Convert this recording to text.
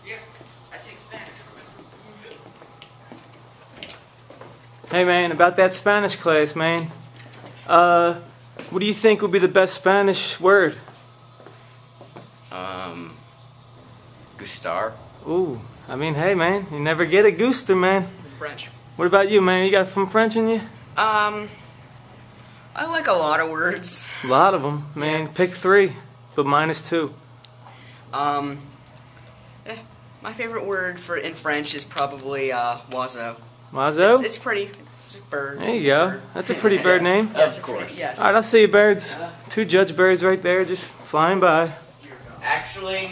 Yeah, I take Spanish from it. Hey man, about that Spanish class, man. What do you think would be the best Spanish word? Gustar. Ooh, I mean, hey man, you never get a gooster, man. French. What about you, man? You got some French in you? I like a lot of words. A lot of them, man. Yeah. Pick 3, but -2. My favorite word in French is probably oiseau. Mazo? It's pretty. It's a bird. There you go. That's a pretty bird name. Yes, of course. Yes. Alright, I'll see you birds. 2 judge birds right there just flying by. Actually...